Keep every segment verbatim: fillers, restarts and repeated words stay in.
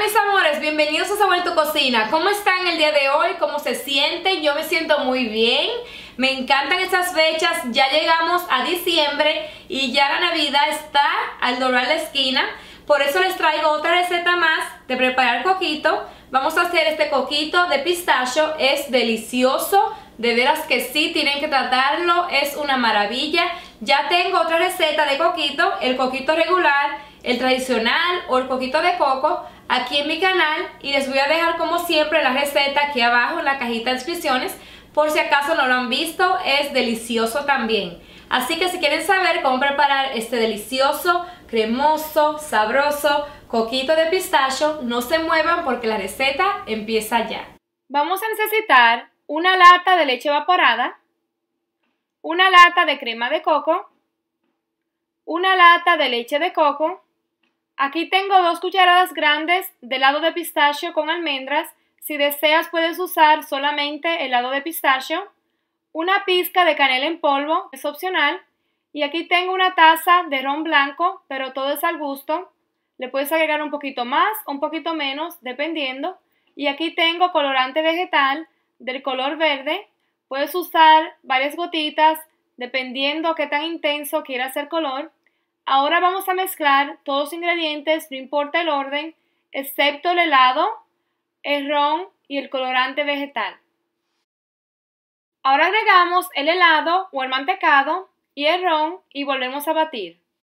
mis amores, bienvenidos a Sabor en tu Cocina. ¿Cómo están el día de hoy? ¿Cómo se sienten? Yo me siento muy bien. Me encantan estas fechas. Ya llegamos a diciembre y ya la Navidad está al doblar la esquina. Por eso les traigo otra receta más de preparar coquito. Vamos a hacer este coquito de pistacho. Es delicioso. De veras que sí, tienen que tratarlo. Es una maravilla. Ya tengo otra receta de coquito. El coquito regular, el tradicional o el coquito de coco aquí en mi canal, y les voy a dejar como siempre la receta aquí abajo en la cajita de descripciones por si acaso no lo han visto. Es delicioso también, así que si quieren saber cómo preparar este delicioso, cremoso, sabroso coquito de pistacho, no se muevan porque la receta empieza ya. Vamos a necesitar una lata de leche evaporada, una lata de crema de coco, una lata de leche de coco. Aquí tengo dos cucharadas grandes de helado de pistacho con almendras. Si deseas puedes usar solamente helado de pistacho. Una pizca de canela en polvo, es opcional. Y aquí tengo una taza de ron blanco, pero todo es al gusto. Le puedes agregar un poquito más o un poquito menos, dependiendo. Y aquí tengo colorante vegetal del color verde. Puedes usar varias gotitas, dependiendo qué tan intenso quieras el color. Ahora vamos a mezclar todos los ingredientes, no importa el orden, excepto el helado, el ron y el colorante vegetal. Ahora agregamos el helado o el mantecado y el ron y volvemos a batir.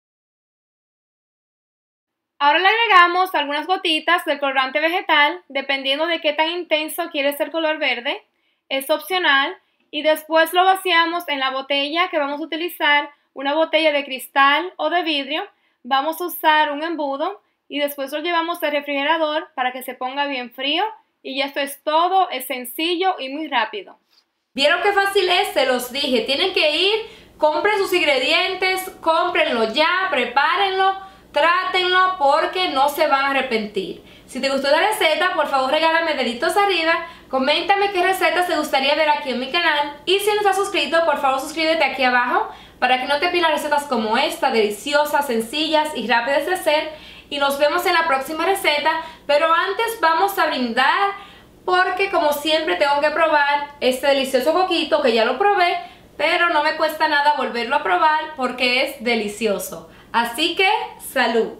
Ahora le agregamos algunas gotitas del colorante vegetal, dependiendo de qué tan intenso quieres el color verde, es opcional, y después lo vaciamos en la botella que vamos a utilizar. Una botella de cristal o de vidrio. Vamos a usar un embudo y después lo llevamos al refrigerador para que se ponga bien frío. Y ya esto es todo, es sencillo y muy rápido. ¿Vieron qué fácil es? Se los dije, tienen que ir, compren sus ingredientes, cómprenlo ya, prepárenlo, trátenlo porque no se van a arrepentir. Si te gustó la receta, por favor regálame deditos arriba, coméntame qué recetas te gustaría ver aquí en mi canal y si no estás suscrito, por favor suscríbete aquí abajo para que no te pierdas recetas como esta, deliciosas, sencillas y rápidas de hacer. Y nos vemos en la próxima receta, pero antes vamos a brindar porque como siempre tengo que probar este delicioso coquito que ya lo probé, pero no me cuesta nada volverlo a probar porque es delicioso. Así que, ¡salud!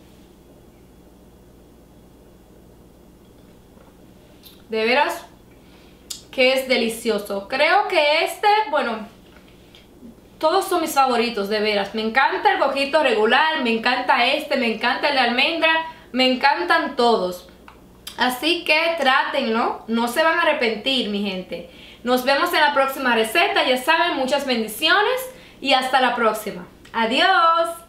De veras que es delicioso. Creo que este, bueno, todos son mis favoritos, de veras. Me encanta el coquito regular, me encanta este, me encanta el de almendra, me encantan todos. Así que trátenlo, no se van a arrepentir, mi gente. Nos vemos en la próxima receta, ya saben, muchas bendiciones y hasta la próxima. ¡Adiós!